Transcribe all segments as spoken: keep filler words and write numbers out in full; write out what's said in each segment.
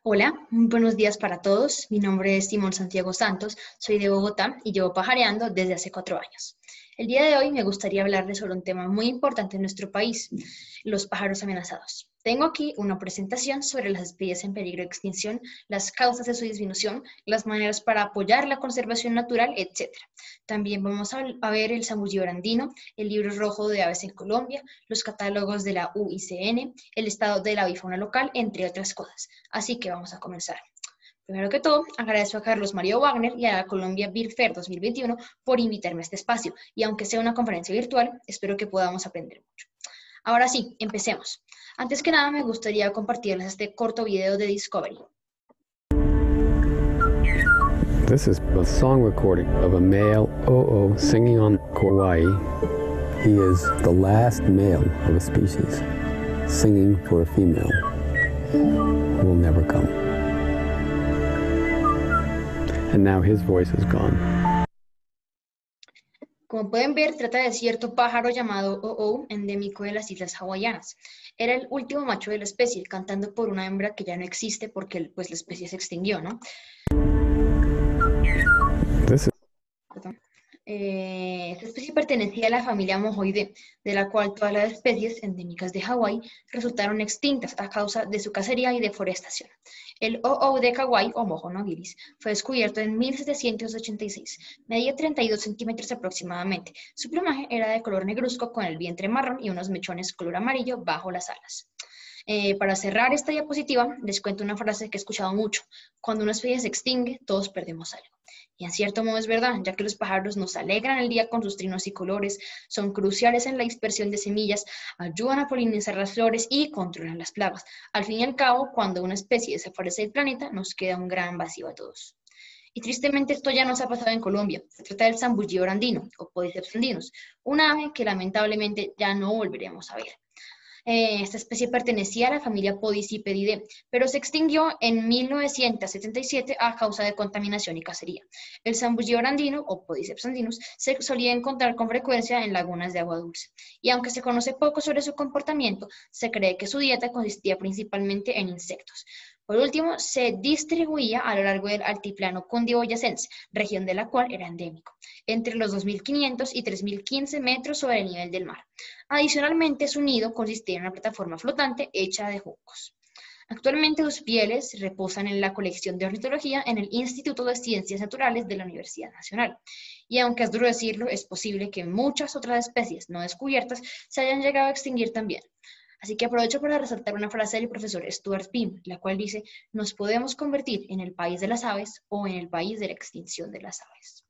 Hola, muy buenos días para todos. Mi nombre es Simón Santiago Santos, soy de Bogotá y llevo pajareando desde hace cuatro años. El día de hoy me gustaría hablarles sobre un tema muy importante en nuestro país, los pájaros amenazados. Tengo aquí una presentación sobre las especies en peligro de extinción, las causas de su disminución, las maneras para apoyar la conservación natural, etcétera. También vamos a, a ver el zambullío andino, el libro rojo de aves en Colombia, los catálogos de la U I C N, el estado de la avifauna local, entre otras cosas. Así que vamos a comenzar. Primero que todo, agradezco a Carlos Mario Wagner y a la Colombia Beer Fair dos mil veintiuno por invitarme a este espacio, y aunque sea una conferencia virtual, espero que podamos aprender mucho. Ahora sí, empecemos. Antes que nada, me gustaría compartirles este corto video de Discovery. This is a song recording of a male O-O singing on Kauai. He is the last male of a species, singing for a female who will never come. And now his voice is gone. Como pueden ver, trata de cierto pájaro llamado O-O, endémico de las islas hawaianas. Era el último macho de la especie, cantando por una hembra que ya no existe porque pues, la especie se extinguió, ¿no? This is Eh, esta especie pertenecía a la familia Mojoidae, de la cual todas las especies endémicas de Hawái resultaron extintas a causa de su cacería y deforestación. El O-O de Kauai, o mojo nobilis, fue descubierto en mil setecientos ochenta y seis, medía treinta y dos centímetros aproximadamente. Su plumaje era de color negruzco con el vientre marrón y unos mechones color amarillo bajo las alas. Eh, para cerrar esta diapositiva, les cuento una frase que he escuchado mucho: cuando una especie se extingue, todos perdemos algo. Y en cierto modo es verdad, ya que los pájaros nos alegran el día con sus trinos y colores, son cruciales en la dispersión de semillas, ayudan a polinizar las flores y controlan las plagas. Al fin y al cabo, cuando una especie desaparece del planeta, nos queda un gran vacío a todos. Y tristemente esto ya nos ha pasado en Colombia. Se trata del zambullío andino, o Podiceps andinus, un ave que lamentablemente ya no volveremos a ver. Eh, esta especie pertenecía a la familia Podicipedidae, pero se extinguió en mil novecientos setenta y siete a causa de contaminación y cacería. El zambullío andino, o Podiceps andinus, se solía encontrar con frecuencia en lagunas de agua dulce, y aunque se conoce poco sobre su comportamiento, se cree que su dieta consistía principalmente en insectos. Por último, se distribuía a lo largo del altiplano cundiboyacense, región de la cual era endémico, entre los dos mil quinientos y tres mil quince metros sobre el nivel del mar. Adicionalmente, su nido consistía en una plataforma flotante hecha de juncos. Actualmente sus pieles reposan en la colección de ornitología en el Instituto de Ciencias Naturales de la Universidad Nacional. Y aunque es duro decirlo, es posible que muchas otras especies no descubiertas se hayan llegado a extinguir también. Así que aprovecho para resaltar una frase del profesor Stuart Pym, la cual dice: nos podemos convertir en el país de las aves o en el país de la extinción de las aves.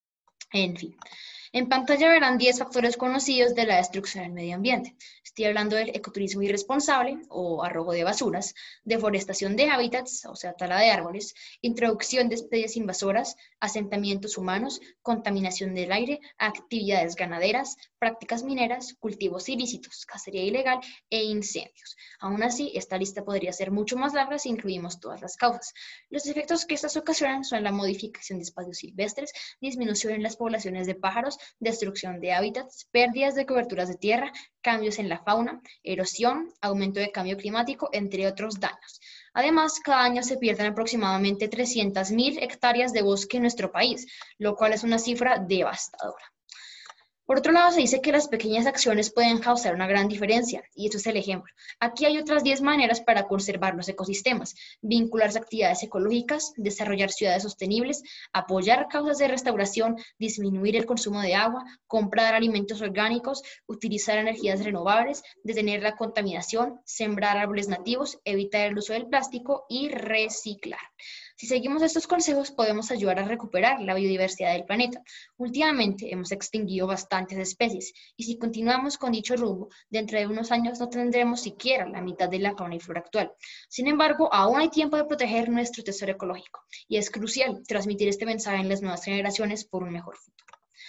En fin. En pantalla verán diez factores conocidos de la destrucción del medio ambiente. Estoy hablando del ecoturismo irresponsable o arrojo de basuras, deforestación de hábitats, o sea, tala de árboles, introducción de especies invasoras, asentamientos humanos, contaminación del aire, actividades ganaderas, prácticas mineras, cultivos ilícitos, cacería ilegal e incendios. Aún así, esta lista podría ser mucho más larga si incluimos todas las causas. Los efectos que estas ocasionan son la modificación de espacios silvestres, disminución en las poblaciones de pájaros, destrucción de hábitats, pérdidas de coberturas de tierra, cambios en la fauna, erosión, aumento de cambio climático, entre otros daños. Además, cada año se pierden aproximadamente trescientas mil hectáreas de bosque en nuestro país, lo cual es una cifra devastadora. Por otro lado, se dice que las pequeñas acciones pueden causar una gran diferencia, y esto es el ejemplo. Aquí hay otras diez maneras para conservar los ecosistemas: vincularse a actividades ecológicas, desarrollar ciudades sostenibles, apoyar causas de restauración, disminuir el consumo de agua, comprar alimentos orgánicos, utilizar energías renovables, detener la contaminación, sembrar árboles nativos, evitar el uso del plástico y reciclar. Si seguimos estos consejos, podemos ayudar a recuperar la biodiversidad del planeta. Últimamente hemos extinguido bastantes especies, y si continuamos con dicho rumbo, dentro de unos años no tendremos siquiera la mitad de la fauna y flora actual. Sin embargo, aún hay tiempo de proteger nuestro tesoro ecológico, y es crucial transmitir este mensaje en las nuevas generaciones por un mejor futuro.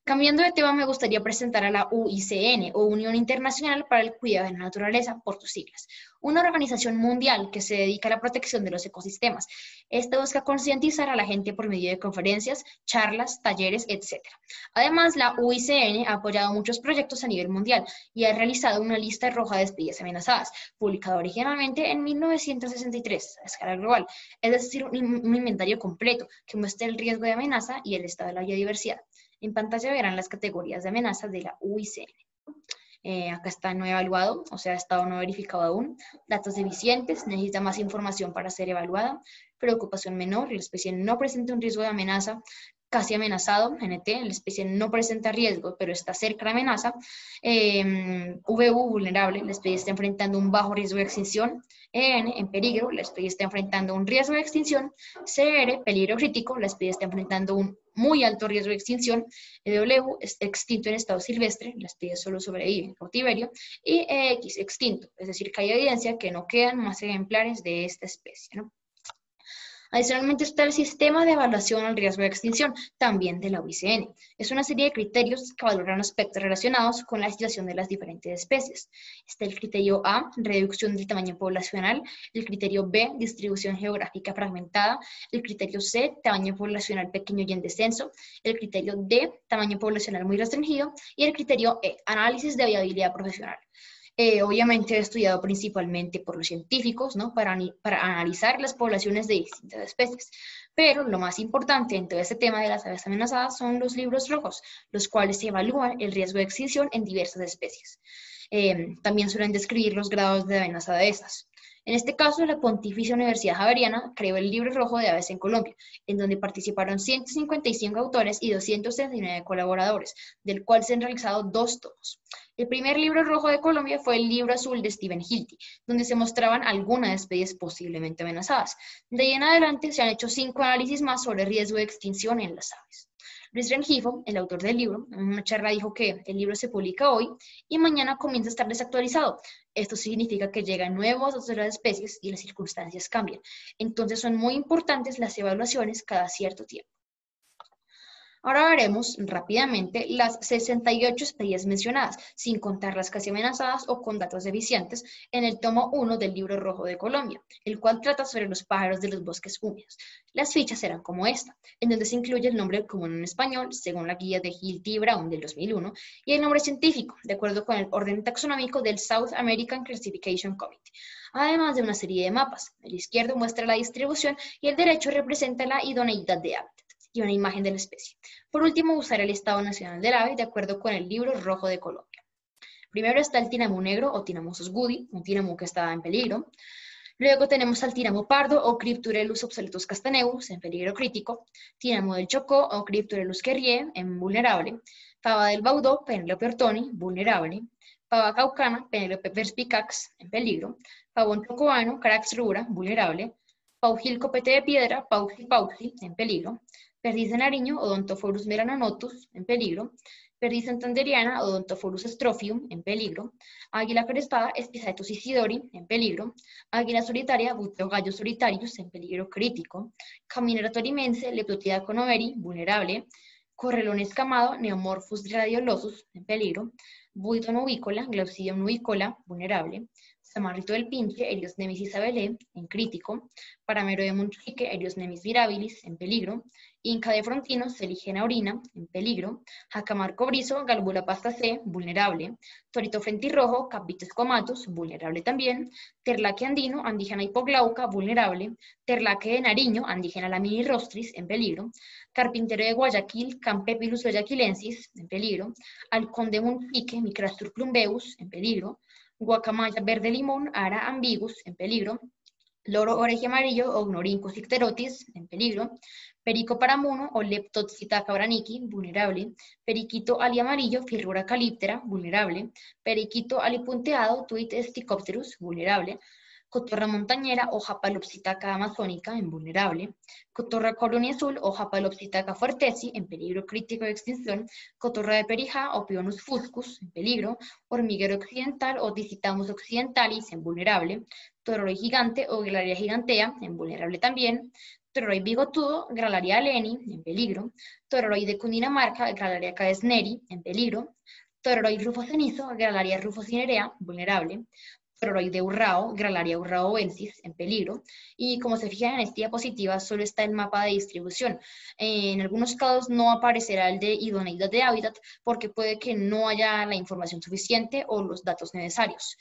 Cambiando de tema, me gustaría presentar a la U I C N, o Unión Internacional para el Cuidado de la Naturaleza, por sus siglas, una organización mundial que se dedica a la protección de los ecosistemas. Esta busca concientizar a la gente por medio de conferencias, charlas, talleres, etcétera. Además, la U I C N ha apoyado muchos proyectos a nivel mundial y ha realizado una lista roja de especies amenazadas, publicada originalmente en mil novecientos sesenta y tres a escala global, es decir, un, un inventario completo que muestra el riesgo de amenaza y el estado de la biodiversidad. En pantalla verán las categorías de amenazas de la U I C N. Eh, acá está no evaluado, o sea, estado no verificado aún. Datos deficientes, necesita más información para ser evaluada. Preocupación menor, la especie no presenta un riesgo de amenaza. Casi amenazado, N T, la especie no presenta riesgo, pero está cerca de amenaza. Eh, V U, vulnerable, la especie está enfrentando un bajo riesgo de extinción. E N, en peligro, la especie está enfrentando un riesgo de extinción. C R, peligro crítico, la especie está enfrentando un muy alto riesgo de extinción. E W, extinto en estado silvestre, la especie solo sobrevive en cautiverio. Y E X, extinto, es decir, que hay evidencia que no quedan más ejemplares de esta especie, ¿no? Adicionalmente está el sistema de evaluación al riesgo de extinción, también de la U I C N. Es una serie de criterios que valoran aspectos relacionados con la situación de las diferentes especies. Está el criterio A, reducción del tamaño poblacional, el criterio B, distribución geográfica fragmentada, el criterio C, tamaño poblacional pequeño y en descenso, el criterio D, tamaño poblacional muy restringido, y el criterio E, análisis de viabilidad profesional. Eh, obviamente he estudiado principalmente por los científicos, ¿no? Para, para analizar las poblaciones de distintas especies. Pero lo más importante en todo este tema de las aves amenazadas son los libros rojos, los cuales evalúan el riesgo de extinción en diversas especies. Eh, también suelen describir los grados de amenaza de estas. En este caso, la Pontificia Universidad Javeriana creó el Libro Rojo de Aves en Colombia, en donde participaron ciento cincuenta y cinco autores y doscientos treinta y nueve colaboradores, del cual se han realizado dos tomos. El primer libro rojo de Colombia fue el Libro Azul de Stephen Hilty, donde se mostraban algunas especies posiblemente amenazadas. De ahí en adelante se han hecho cinco análisis más sobre riesgo de extinción en las aves. Luis Rengifo, el autor del libro, en una charla dijo que el libro se publica hoy y mañana comienza a estar desactualizado. Esto significa que llegan nuevos datos de las especies y las circunstancias cambian. Entonces son muy importantes las evaluaciones cada cierto tiempo. Ahora veremos rápidamente las sesenta y ocho especies mencionadas, sin contar las casi amenazadas o con datos deficientes, en el tomo uno del Libro Rojo de Colombia, el cual trata sobre los pájaros de los bosques húmedos. Las fichas serán como esta, en donde se incluye el nombre común en español, según la guía de Hilty y Brown del dos mil uno, y el nombre científico, de acuerdo con el orden taxonómico del South American Classification Committee, además de una serie de mapas. El izquierdo muestra la distribución y el derecho representa la idoneidad de hábitat y una imagen de la especie. Por último, usar el estado nacional del ave de acuerdo con el Libro Rojo de Colombia. Primero está el tinamú negro o Tinamús sgudi, un tinamú que está en peligro. Luego tenemos al tinamú pardo o Crypturellus obsoletus castaneus, en peligro crítico. Tinamú del Chocó o Crypturellus kerrier, en vulnerable. Pava del Baudó, Penelope ortoni, vulnerable. Pava caucana, Penelope perspicax, en peligro. Pavón chocoano, Carax rubra, vulnerable. Paujil copete de piedra, Pauxi pauxi, en peligro. Perdiz de Nariño, Odontophorus melanonotus, en peligro. Perdiz santanderiana, Odontophorus strophium, en peligro. Águila crespada, Spizaetus isidori, en peligro. Águila solitaria, Buteo gallo solitarius, en peligro crítico. Caminera torimense, Leptotida conoveri, vulnerable. Correlón escamado, Neomorphus radiolosus, en peligro. Buito nuvícola, Glaucidium nuvícola, vulnerable. Samarrito del Pinche, Erios nemis isabelae, en crítico. Paramero de Munchique, Erios nemis mirabilis, en peligro. Inca de Frontino, Seligena orina, en peligro. Jacamar cobrizo, Galbula pasta C, vulnerable. Torito frentirrojo, Capites comatus, vulnerable también. Terlaque andino, Andígena hipoglauca, vulnerable. Terlaque de Nariño, Andígena laminirostris, en peligro. Carpintero de Guayaquil, Campepilus guayaquilensis, en peligro. Halcón de Munchique, Micrastur plumbeus, en peligro. Guacamaya verde limón, Ara ambiguus, en peligro. Loro oreje amarillo, Ognorhynchus icterotis, en peligro. Perico paramuno o Leptopsittaca branniki, vulnerable. Periquito ali amarillo, Firrura caliptera, vulnerable. Periquito alipunteado, Tuit sticopterus, vulnerable. Cotorra montañera o Japalopsittaca amazónica, en vulnerable. Cotorra colonia azul o Japalopsittaca fuertesi, en peligro crítico de extinción. Cotorra de Perijá o Pionus fuscus, en peligro. Hormiguero occidental o Dicitamus occidentalis, en vulnerable. Tororoi gigante o Gralaria gigantea, en vulnerable también. Tororoi bigotudo, Gralaria aleni, en peligro. Tororoi de Cundinamarca, Gralaria caesneri, en peligro. Tororoi rufo cenizo, Gralaria rufocinerea, vulnerable. Tororoi de Urrao, Gralaria urraoensis, en peligro. Y como se fijan en esta diapositiva, solo está el mapa de distribución. En algunos casos no aparecerá el de idoneidad de hábitat porque puede que no haya la información suficiente o los datos necesarios.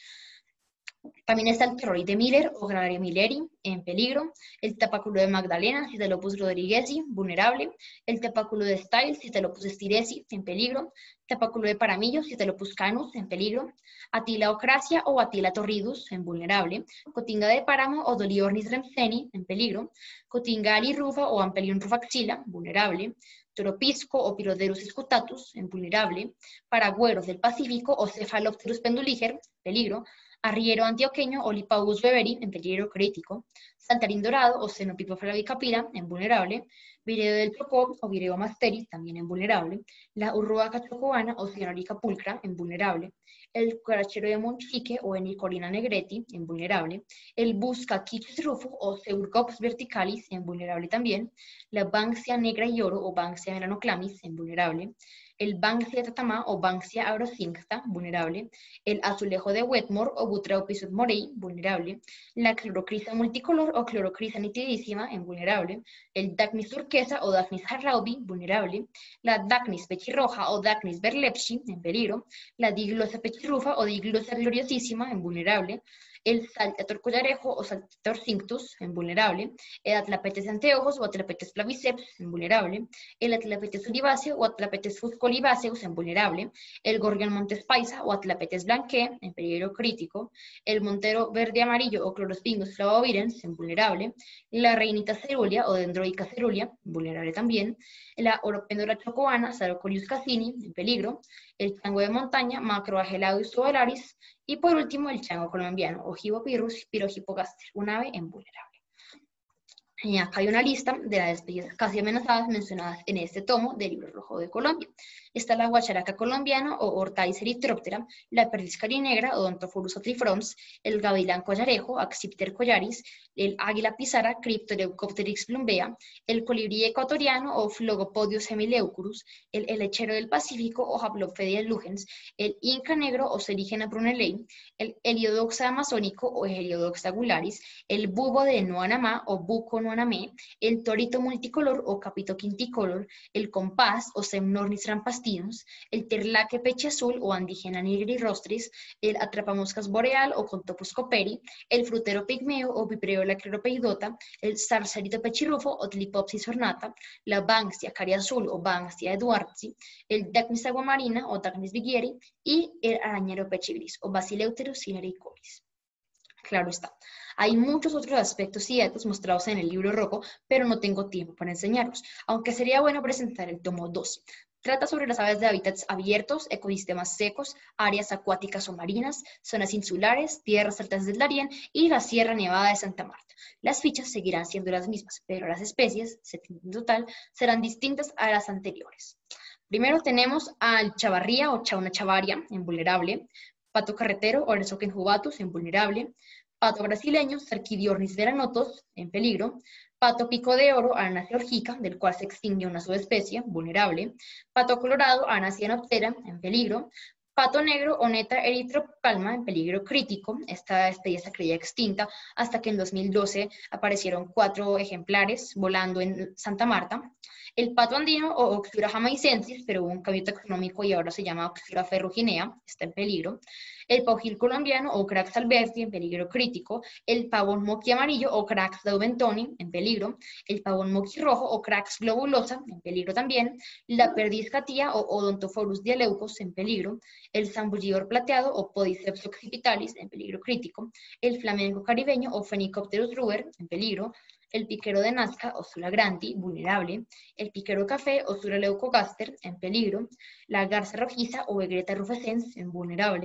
También está el tororoi de Miller o Gralaria milleri, en peligro. El tapáculo de Magdalena, Citalopus rodriguesi, vulnerable. El tapáculo de Stiles, Citalopus stiresi, en peligro. Tapáculo de Paramillo, Citalopus canus, en peligro. Atila ocracia o Atila torridus, en vulnerable. Cotinga de Páramo o Doliornis remseni, en peligro. Cotinga alirufa o Ampelion rufaxila, vulnerable. Toropisco o Pyroderus scutatus, en vulnerable. Paragüeros del Pacífico o Cephalopterus penduliger, peligro. Arriero antioqueño o Lipaus beveri, en peligro crítico. Santarín dorado o Cenopipo flavicapira, en vulnerable. Vireo del Chocó o Vireo masteri, también en vulnerable. La urruaca chocoana o Cianorica pulcra, en vulnerable. El cucarachero de Monchique o Enicorina negreti, en vulnerable. El busca quichus rufo o Seurcops verticalis, en vulnerable también. La Banksia negra y oro o Banksia melanoclamis, en vulnerable. El Banksia tatamá o Banksia aurocincta, vulnerable. El azulejo de Wetmore o Butraopis morei, vulnerable. La clorocrisa multicolor o clorocrisa nitidísima, en vulnerable. El Dacnis turquesa o Dacnis harraubi, vulnerable. La Dacnis pechirroja o Dacnis berlepsi, en peligro. La Diglosa pechirrufa o Diglosa gloriosísima, en vulnerable. El saltator collarejo o saltator cinctus, en vulnerable. El Atlapetes anteojos o Atlapetes flaviceps, en vulnerable. El Atlapetes oliváceo o Atlapetes fuscoliváceus, en vulnerable. El Gorgión montes paisa o Atlapetes blanqué, en peligro crítico. El montero verde amarillo o Chlorospingus flavovirens, en vulnerable. La reinita cerúlea o Dendroica cerúlea, vulnerable también. La Oropendora chocoana, Sarocolius cassini, en peligro. El chango de montaña, Macroagelaudius ovalaris. Y por último, el chango colombiano, Ojibopyrrhus pyrohipogaster, un ave en vulnerable. Y acá hay una lista de las especies casi amenazadas mencionadas en este tomo del Libro Rojo de Colombia. Está la guacharaca colombiana o Ortais erythroptera, la perdiz carinegra, Odontophorus atrifrons, el gavilán collarejo, Accipiter collaris, el águila pizarra, Cryptoreucopteryx plumbea, el colibrí ecuatoriano o Phlogopodius hemileucurus, el helechero del Pacífico o Haplophedia lugens, el inca negro o Serigena brunelei, el Heliodoxa amazónico o Heliodoxa gularis, el bubo de Nuanamá o Buco nuanamé, el torito multicolor o Capito quinticolor, el compás o Semnornis rampastinus, el terlaque peche azul o Andigena nigrirostris, el atrapamoscas boreal o Contopus cooperi, el frutero pigmeo o Pipreola cleropeidota, el zarzarito pechirrufo o Tlipopsis ornata, la Banksia cariazul o Banksia eduardsi, el Dacnis aguamarina o Dacnis vigieri y el arañero pechigris o Basileuterus cinericoris. Claro está. Hay muchos otros aspectos y datos mostrados en el libro rojo, pero no tengo tiempo para enseñarlos, aunque sería bueno presentar el tomo dos. Trata sobre las aves de hábitats abiertos, ecosistemas secos, áreas acuáticas o marinas, zonas insulares, tierras altas del Darién y la Sierra Nevada de Santa Marta. Las fichas seguirán siendo las mismas, pero las especies, setenta en total, serán distintas a las anteriores. Primero tenemos al chavarría o chauna chavaria, en vulnerable, pato carretero o Ersoken jubatus, en vulnerable, pato brasileño, Cerquidiornis veranotos, en peligro, pato pico de oro, Arana georgica, del cual se extingue una subespecie, vulnerable, pato colorado, Arana cianoptera, en peligro, pato negro, Oneta erythropalma, en peligro crítico. Esta especie se creía extinta hasta que en dos mil doce aparecieron cuatro ejemplares volando en Santa Marta. El pato andino o Oxyura jamaicensis, pero hubo un cambio taxonómico y ahora se llama Oxyura ferruginea, está en peligro. El paujil colombiano o Crax alberti, en peligro crítico. El pavón moqui amarillo o Crax daubentoni, en peligro. El pavón moqui rojo o Crax globulosa, en peligro también. La perdiz catía o Odontophorus dialeucos, en peligro. El zambullidor plateado o Podiceps occipitalis, en peligro crítico. El flamenco caribeño o Phenicopterus ruber, en peligro. El piquero de Nazca, Osula granti, vulnerable. El piquero café, Osula leucogaster, en peligro. La garza rojiza o Egreta rufescens, en vulnerable.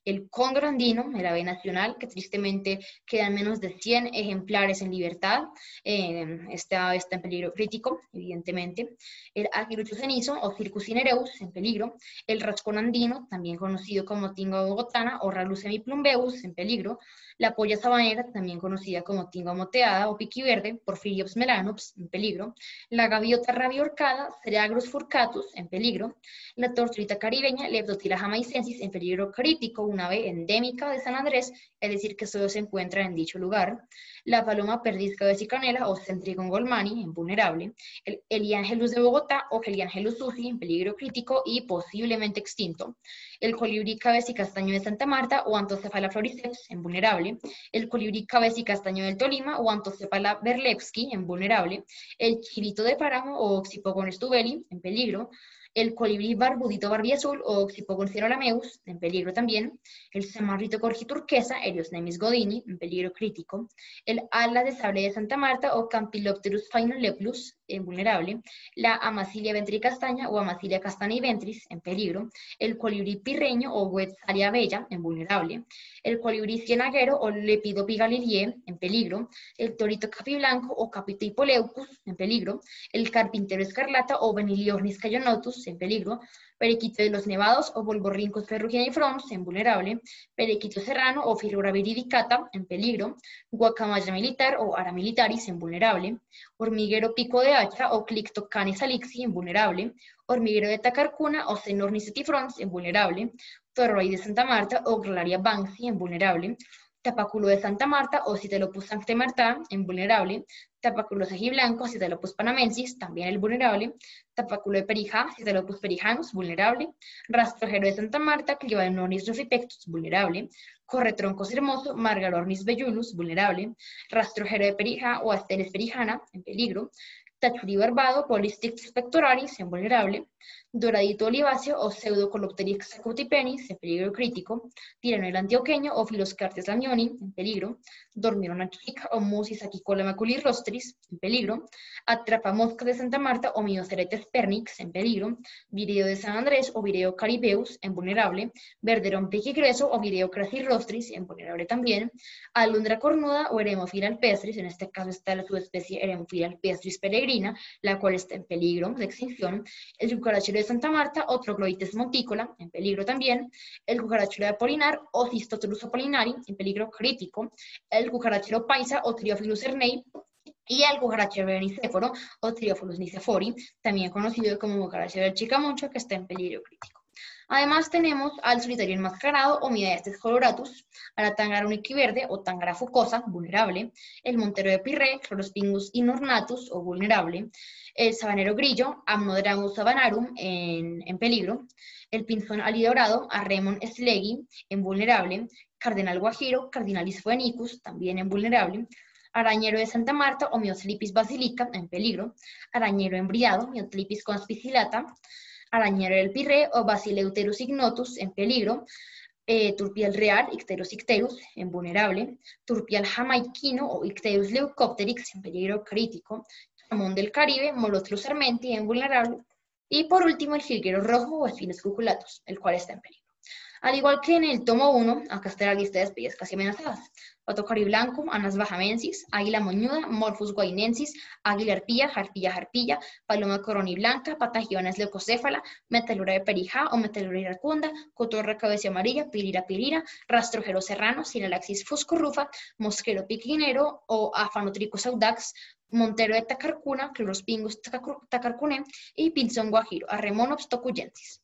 el cóndor andino, el ave nacional, que tristemente quedan menos de cien ejemplares en libertad. Eh, esta ave está en peligro crítico, evidentemente. El aguilucho cenizo o Circus cinereus en peligro. El rascón andino, también conocido como tinga bogotana o Rallus semiplumbeus en peligro. La polla sabanera, también conocida como tinga moteada o piquiverde, Porphyriops melanops en peligro. La gaviota rabiorcada, Cereagrus furcatus en peligro. La tortuguita caribeña, Leptotila jamaicensis en peligro crítico, una ave endémica de San Andrés, es decir, que solo se encuentra en dicho lugar. La paloma perdiz cabecicanela o Centrigon goldmani en vulnerable. El Heliangelus de Bogotá o Heliangelus susi en peligro crítico y posiblemente extinto. El colibrí cabecicastaño de Santa Marta o Anthocephala floriceps en vulnerable. El colibrí cabecicastaño del Tolima o Anthocephala berlevski en vulnerable. El chirito de páramo o Oxypogon stubeli en peligro. El colibrí barbudito barbiazul o Oxypogon cerolameus en peligro también. El zamarrito corjiturquesa, Eriosnemis godini, en peligro crítico. El ala de sable de Santa Marta o Campylopterus phainopleplus, en vulnerable. La Amacilia ventricastaña o Amacilia castana y ventris, en peligro. El colibrí pirreño o Guetzalia bella, en vulnerable. El colibrí cienaguero o Lepidopigaliliae, en peligro. El torito capiblanco o Capito hipoleucus, en peligro. El carpintero escarlata o Beniliornis cayonotus, en peligro. Periquito de los nevados o Bolborhynchus ferrugineiformes, en vulnerable. Periquito serrano o Philura viridicata, en peligro. Guacamaya militar o Ara militaris, en vulnerable. Hormiguero pico de hacha o Clictocanis salixi, en vulnerable. Hormiguero de Tacarcuna o Cenornis setifrons, en vulnerable. Torroid de Santa Marta o Glaria banksy, en vulnerable. Tapaculo de Santa Marta o Citelopus sanctemarta, en vulnerable. Tapaculo sajiblanco, Citelopus panamensis, también el vulnerable. Tapaculo de Perija, Citelopus perijanus, vulnerable. Rastrojero de Santa Marta, Clibanonis rufipectus, vulnerable. Corretroncos hermoso, Margalornis bellulus, vulnerable. Rastrojero de Perija o Asteres perijana, en peligro. Tachuri barbado, Polystictus pectoralis, en vulnerable. Doradito oliváceo o Pseudocolopteryx acutipenis, en peligro crítico. Tiranel antioqueño o Philoscartes lamioni, en peligro. Dormirona chica o Musis aquicola maculirrostris, en peligro. Atrapamosca de Santa Marta o Mioceretes pernix, en peligro. Vireo de San Andrés o Vireo caribeus, en vulnerable. Verderón piquigreso o Vireo crasirrostris, en vulnerable también. Alundra cornuda o Eremophila alpestris, en este caso está la subespecie Eremophila alpestris peregrina, la cual está en peligro de extinción. El cucarachero de Santa Marta o Trogloites monticola, en peligro también. El cucarachero de Apolinar o Cistotulus apolinari, en peligro crítico. El cucarachero paisa o Triophilus ernei, y el cucarachero nicéforo o Triophilus nicefori, también conocido como cucarachero del Chicamoncho, que está en peligro crítico. Además tenemos al solitario enmascarado o Midaestes coloratus, a la tangara uniquiverde o tangara fucosa, vulnerable. El montero de Pirré, Chlorospingus inornatus o vulnerable. El sabanero grillo, Amnodramus sabanarum, en, en peligro. El pinzón alidorado, Arremon slegi, en vulnerable. Cardenal guajiro, Cardinalis phoenicus, también en vulnerable. Arañero de Santa Marta o Myotlipis basilica, en peligro. Arañero embriado, Myotlipis conspicillata. Arañero del Pirré o Basileuterus ignotus, en peligro. Eh, turpial real, Icterus icterus, en vulnerable. Turpial jamaiquino o Icterus leucopteryx, en peligro crítico. Chamón del Caribe, Molothrus armenti, en vulnerable. Y por último, el jilguero rojo o Sphinx cuculatus, el cual está en peligro. Al igual que en el tomo uno, acá está la lista de especies casi amenazadas. Pato cariblanco, Anas bahamensis, águila moñuda, Morphus guainensis, águila arpilla, jarpilla jarpilla, paloma coroniblanca, patagiona leucocéfala, metalura de Perijá o metalura iracunda, cotorra cabeza amarilla, pirira pirira, rastrojero serrano, Sinalaxis fuscorrufa, mosquero piquinero o Afanotricus audax, montero de Tacarcuna, Chlorospingus tacarcune y pinzón guajiro, Arremonops tocuyensis.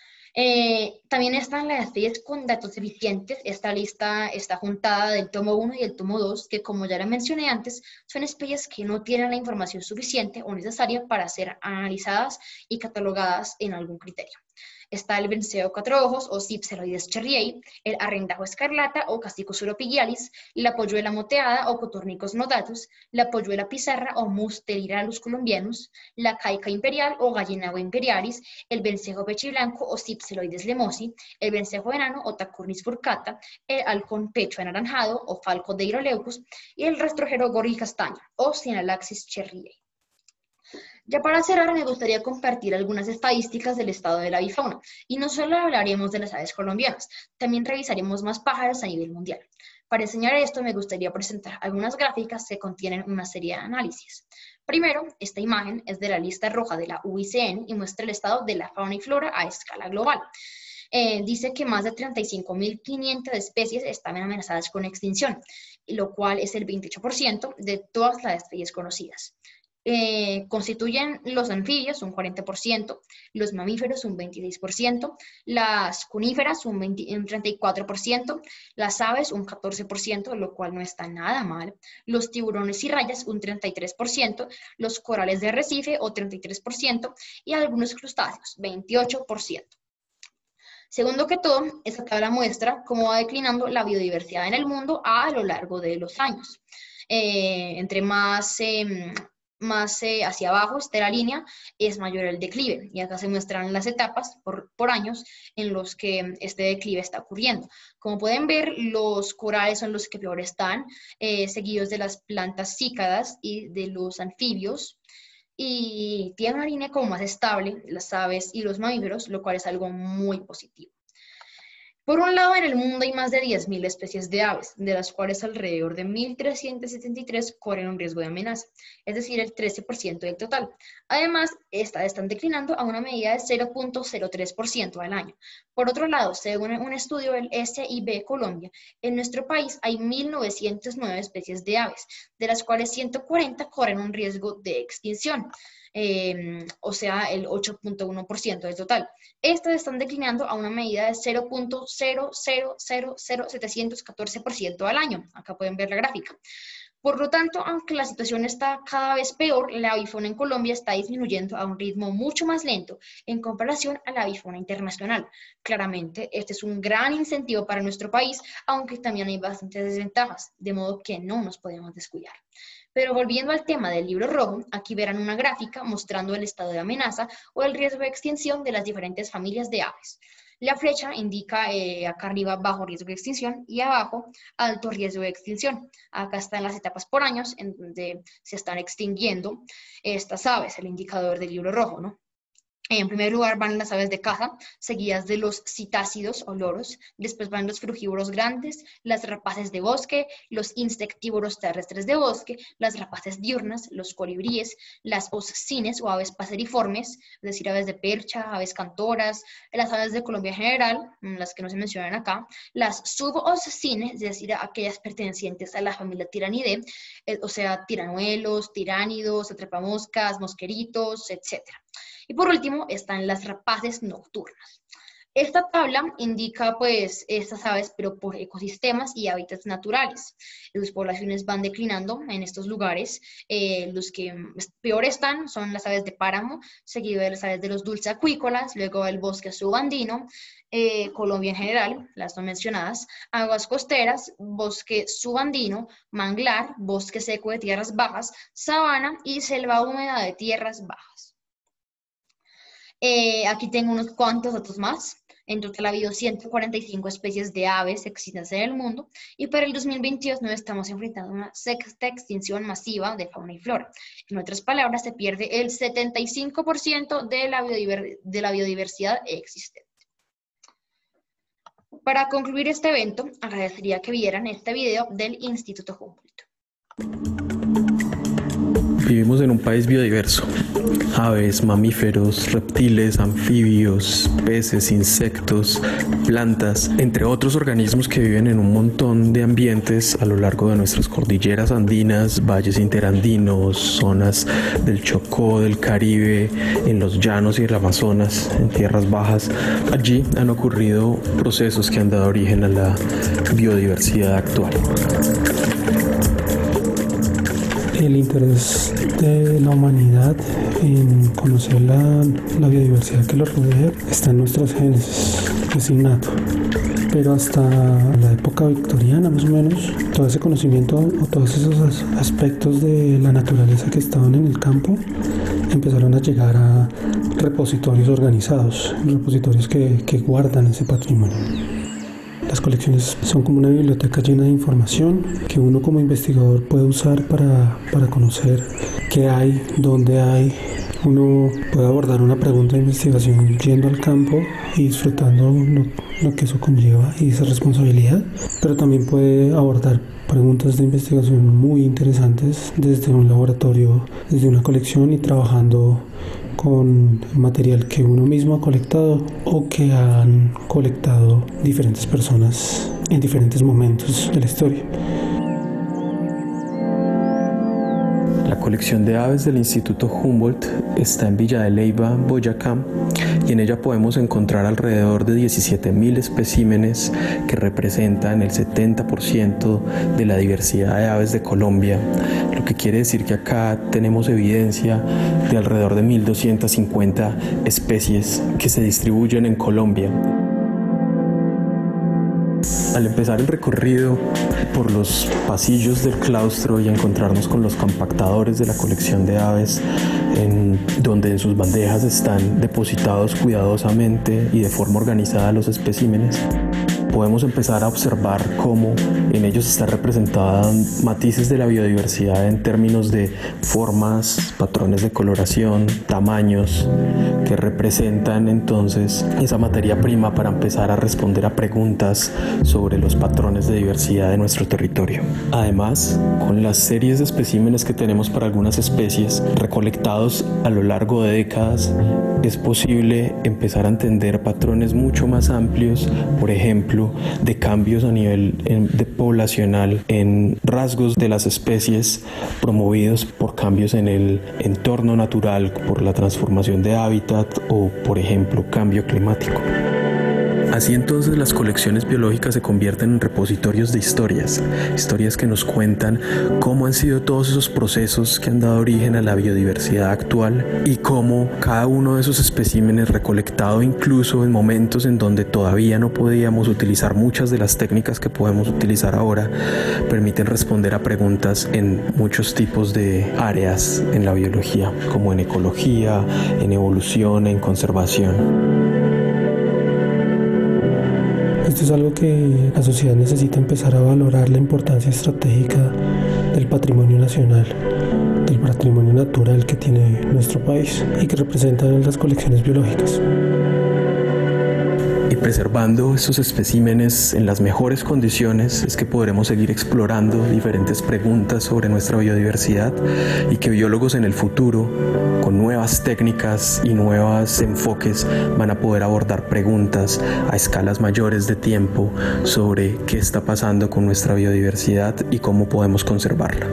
Eh, también están las especies con datos eficientes. Esta lista está juntada del tomo uno y el tomo dos, que como ya la mencioné antes, son especies que no tienen la información suficiente o necesaria para ser analizadas y catalogadas en algún criterio. Está el venceo cuatro ojos o Cypseloides cherriei, el arrendajo escarlata o Casticus uropigialis, la polluela moteada o Cotornicus nodatus, la polluela pizarra o Musteliralus colombianus, la caica imperial o Gallinagua imperialis, el vencejo pechiblanco o Cypseloides lemosi, el vencejo enano o Tacurnis furcata, el halcón pecho anaranjado o Falco deiroleucus y el rastrojero gorri castaño o Sinalaxis cherriei. Ya para cerrar, me gustaría compartir algunas estadísticas del estado de la avifauna, y no solo hablaremos de las aves colombianas, también revisaremos más pájaros a nivel mundial. Para enseñar esto, me gustaría presentar algunas gráficas que contienen una serie de análisis. Primero, esta imagen es de la lista roja de la U I C N y muestra el estado de la fauna y flora a escala global. Eh, dice que más de treinta y cinco mil quinientas especies están amenazadas con extinción, lo cual es el veintiocho por ciento de todas las especies conocidas. Eh, constituyen los anfibios un cuarenta por ciento, los mamíferos un veintiséis por ciento, las coníferas un, veinte, un treinta y cuatro por ciento, las aves un catorce por ciento, lo cual no está nada mal, los tiburones y rayas un treinta y tres por ciento, los corales de arrecife o treinta y tres por ciento y algunos crustáceos veintiocho por ciento. Segundo que todo, esta tabla muestra cómo va declinando la biodiversidad en el mundo a lo largo de los años. Eh, entre más... Eh, más eh, hacia abajo esté la línea, es mayor el declive. Y acá se muestran las etapas por, por años en los que este declive está ocurriendo. Como pueden ver, los corales son los que peor están, eh, seguidos de las plantas cícadas y de los anfibios. Y tiene una línea como más estable, las aves y los mamíferos, lo cual es algo muy positivo. Por un lado, en el mundo hay más de diez mil especies de aves, de las cuales alrededor de mil trescientas setenta y tres corren un riesgo de amenaza, es decir, el trece por ciento del total. Además, estas están declinando a una medida de cero punto cero tres por ciento al año. Por otro lado, según un estudio del S I B Colombia, en nuestro país hay mil novecientas nueve especies de aves, de las cuales ciento cuarenta corren un riesgo de extinción. Eh, o sea, el ocho punto uno por ciento del total. Estas están declinando a una medida de cero punto cero cero cero cero setecientos catorce por ciento al año. Acá pueden ver la gráfica. Por lo tanto, aunque la situación está cada vez peor, la avifauna en Colombia está disminuyendo a un ritmo mucho más lento en comparación a la avifauna internacional. Claramente, este es un gran incentivo para nuestro país, aunque también hay bastantes desventajas, de modo que no nos podemos descuidar. Pero volviendo al tema del libro rojo, aquí verán una gráfica mostrando el estado de amenaza o el riesgo de extinción de las diferentes familias de aves. La flecha indica eh, acá arriba bajo riesgo de extinción y abajo alto riesgo de extinción. Acá están las etapas por años en donde se están extinguiendo estas aves, el indicador del libro rojo, ¿no? En primer lugar van las aves de caza, seguidas de los citácidos o loros, después van los frugívoros grandes, las rapaces de bosque, los insectívoros terrestres de bosque, las rapaces diurnas, los colibríes, las oscines o aves paseriformes, es decir, aves de percha, aves cantoras, las aves de Colombia en general, las que no se mencionan acá, las suboscines, es decir, aquellas pertenecientes a la familia Tiranidae, eh, o sea, tiranuelos, tiránidos, atrapamoscas, mosqueritos, etcétera. Y por último están las rapaces nocturnas. Esta tabla indica pues estas aves, pero por ecosistemas y hábitats naturales. Sus poblaciones van declinando en estos lugares. Eh, los que peor están son las aves de páramo, seguido de las aves de los dulceacuícolas, luego el bosque subandino, eh, Colombia en general, las no mencionadas, aguas costeras, bosque subandino, manglar, bosque seco de tierras bajas, sabana y selva húmeda de tierras bajas. Eh, aquí tengo unos cuantos datos más. En total ha habido ciento cuarenta y cinco especies de aves extintas en el mundo y para el dos mil veintidós nos estamos enfrentando a una sexta extinción masiva de fauna y flora. En otras palabras, se pierde el setenta y cinco por ciento de la, biodiver- de la biodiversidad existente. Para concluir este evento, agradecería que vieran este video del Instituto Humboldt. Vivimos en un país biodiverso. Aves, mamíferos, reptiles, anfibios, peces, insectos, plantas, entre otros organismos que viven en un montón de ambientes a lo largo de nuestras cordilleras andinas, valles interandinos, zonas del Chocó, del Caribe, en los llanos y el Amazonas, en tierras bajas. Allí han ocurrido procesos que han dado origen a la biodiversidad actual. El interés de la humanidad en conocer la, la biodiversidad que los rodea está en nuestros genes, es innato. Pero hasta la época victoriana, más o menos, todo ese conocimiento o todos esos aspectos de la naturaleza que estaban en el campo empezaron a llegar a repositorios organizados, repositorios que, que guardan ese patrimonio. Las colecciones son como una biblioteca llena de información que uno como investigador puede usar para, para conocer qué hay, dónde hay, Uno puede abordar una pregunta de investigación yendo al campo y disfrutando lo, lo que eso conlleva y esa responsabilidad, pero también puede abordar preguntas de investigación muy interesantes desde un laboratorio, desde una colección y trabajando con material que uno mismo ha colectado o que han colectado diferentes personas en diferentes momentos de la historia. La colección de aves del Instituto Humboldt está en Villa de Leyva, Boyacá, y en ella podemos encontrar alrededor de diecisiete mil especímenes que representan el setenta por ciento de la diversidad de aves de Colombia, lo que quiere decir que acá tenemos evidencia de alrededor de mil doscientas cincuenta especies que se distribuyen en Colombia. Al empezar el recorrido por los pasillos del claustro y encontrarnos con los compactadores de la colección de aves, en donde en sus bandejas están depositados cuidadosamente y de forma organizada los especímenes, podemos empezar a observar cómo en ellos están representadas matices de la biodiversidad en términos de formas, patrones de coloración, tamaños, que representan entonces esa materia prima para empezar a responder a preguntas sobre los patrones de diversidad de nuestro territorio. Además, con las series de especímenes que tenemos para algunas especies recolectados a lo largo de décadas, es posible empezar a entender patrones mucho más amplios, por ejemplo, de cambios a nivel de poblacional en rasgos de las especies promovidos por cambios en el entorno natural, por la transformación de hábitat o, por ejemplo, cambio climático. Así entonces las colecciones biológicas se convierten en repositorios de historias, historias que nos cuentan cómo han sido todos esos procesos que han dado origen a la biodiversidad actual y cómo cada uno de esos especímenes recolectado incluso en momentos en donde todavía no podíamos utilizar muchas de las técnicas que podemos utilizar ahora, permiten responder a preguntas en muchos tipos de áreas en la biología, como en ecología, en evolución, en conservación. Esto es algo que la sociedad necesita empezar a valorar, la importancia estratégica del patrimonio nacional, del patrimonio natural que tiene nuestro país y que representan las colecciones biológicas. Y preservando estos especímenes en las mejores condiciones es que podremos seguir explorando diferentes preguntas sobre nuestra biodiversidad y que biólogos en el futuro, con nuevas técnicas y nuevos enfoques, van a poder abordar preguntas a escalas mayores de tiempo sobre qué está pasando con nuestra biodiversidad y cómo podemos conservarla.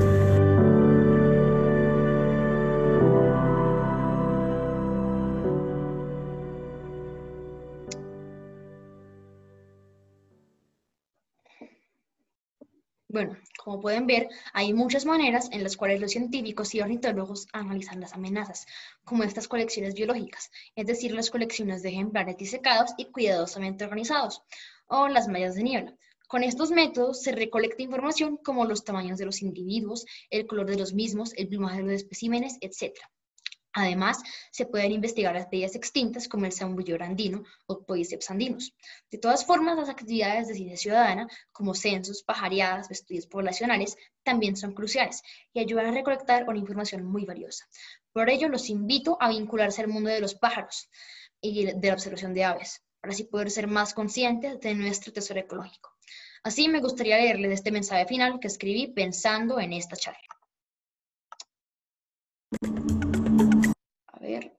Bueno, como pueden ver, hay muchas maneras en las cuales los científicos y ornitólogos analizan las amenazas, como estas colecciones biológicas, es decir, las colecciones de ejemplares disecados y cuidadosamente organizados, o las mallas de niebla. Con estos métodos se recolecta información como los tamaños de los individuos, el color de los mismos, el plumaje de los especímenes, etcétera. Además, se pueden investigar especies extintas como el zambullo andino o Podiceps andinus. De todas formas, las actividades de ciencia ciudadana, como censos, pajareadas o estudios poblacionales, también son cruciales y ayudan a recolectar una información muy valiosa. Por ello, los invito a vincularse al mundo de los pájaros y de la observación de aves, para así poder ser más conscientes de nuestro tesoro ecológico. Así, me gustaría leerles este mensaje final que escribí pensando en esta charla. A ver.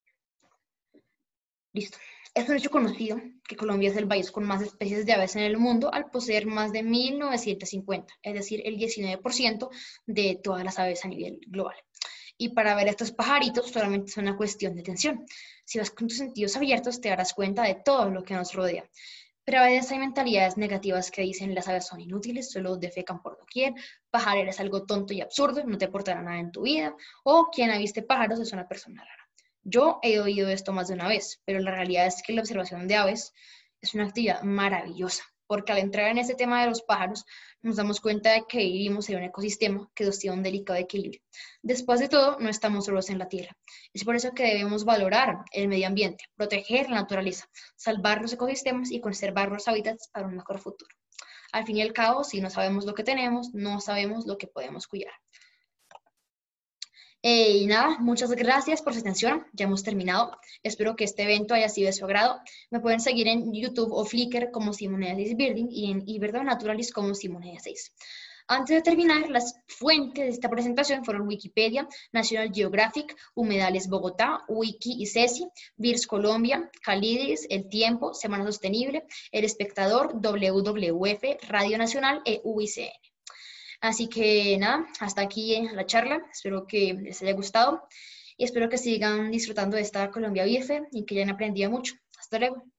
Listo. Es un hecho conocido que Colombia es el país con más especies de aves en el mundo al poseer más de mil novecientas cincuenta, es decir, el diecinueve por ciento de todas las aves a nivel global. Y para ver estos pajaritos solamente es una cuestión de atención. Si vas con tus sentidos abiertos te darás cuenta de todo lo que nos rodea. Pero a veces hay mentalidades negativas que dicen las aves son inútiles, solo defecan por doquier, pajarer es algo tonto y absurdo, no te aportará nada en tu vida, o quien aviste pájaros es una persona rara. Yo he oído esto más de una vez, pero la realidad es que la observación de aves es una actividad maravillosa, porque al entrar en este tema de los pájaros, nos damos cuenta de que vivimos en un ecosistema que nos tiene un delicado equilibrio. Después de todo, no estamos solos en la Tierra. Es por eso que debemos valorar el medio ambiente, proteger la naturaleza, salvar los ecosistemas y conservar los hábitats para un mejor futuro. Al fin y al cabo, si no sabemos lo que tenemos, no sabemos lo que podemos cuidar. Eh, y nada, muchas gracias por su atención. Ya hemos terminado. Espero que este evento haya sido de su agrado. Me pueden seguir en YouTube o Flickr como Simonea seis Building y en Iberdon Naturalis como Simonea seis. Antes de terminar, las fuentes de esta presentación fueron Wikipedia, National Geographic, Humedales Bogotá, Wiki y Ceci, V I R S Colombia, Calidis, El Tiempo, Semana Sostenible, El Espectador, W W F, Radio Nacional e U I C N. Así que nada, hasta aquí la charla. Espero que les haya gustado y espero que sigan disfrutando de esta Colombia Bife y que hayan aprendido mucho. Hasta luego.